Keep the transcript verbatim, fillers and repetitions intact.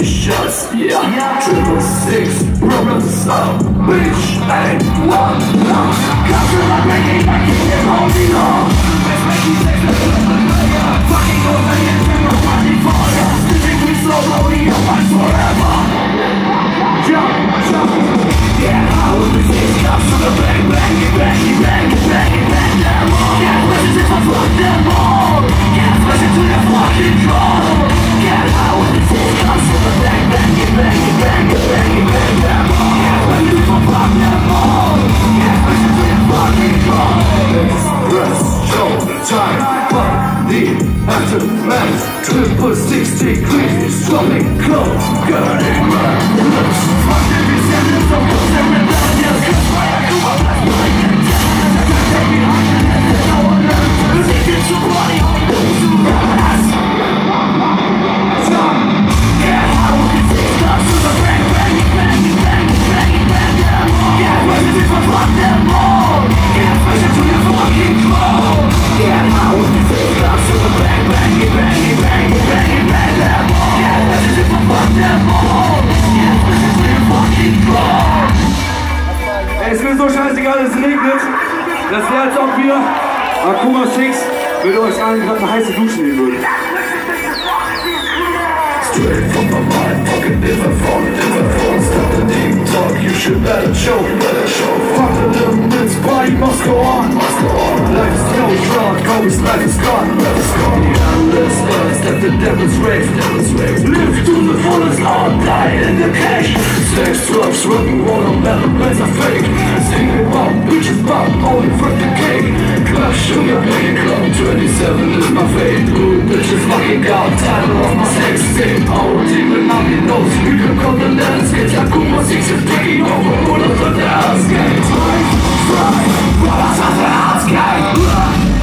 shots, yeah. Triple six, brothers up, bitch, ain't one love. Come to my breaking, I keep it holding on. Let's make you take the player. Fucking over here, we're running for ya. You think we slow, loading your minds forever. Jump, jump, yeah. How will this is comes to the bang, bang, bang, bang, bang, bang, them all. Get wishes if I fuck them all. Get wishes to your fucking core. Get how will this is comes to the bang, bang, bang, bang, bang, bang, them all. Get wishes if I fuck them all. Get wishes to your fucking core. Express, show, time, but the aftermath. Triple six degrees, dropping close, getting mad. Fuck every sentence of those that rebellious. Cause my AKUMA black light can tell. I can't take me higher than no one else. Cause it gets so bloody on those who rise. Stop, get how we can take stuff to the bang, bang, bang, bang, bang, bang, them all. Get wishes if I fuck them all. Get wishes to your fucking core. Get how we can take stuff to the bang, bang, bang, bang, bang, bang, them all. Get wishes if I fuck them all. Get wishes to your fucking core. Ey, ist mir so scheißegal, es regnet. Das wäre, als ob wir AKUMA sechs mit euch allen gerade eine heiße Dusche nehmen würden. Straight from my mind, fucking different from different from stop the deep talk, you should better show, better show. Fuck the limits, party must go on, must go on. Life is no short, always life is gone, life is gone. The endless earth, that the devil's rave, devil's rave. Live to the fullest, or die in the cage. Sex, drugs, rock and roll, no metal, bands are fake. Singing about bitches, about only fuck the cake. Clubsugar, making club twenty-seven is my fate. Good bitches, fucking out, title of my sex tape. Our team and now he knows we can call the landscape. AKUMA six is taking over all of the landscape. Life, life, brothers of the landscape.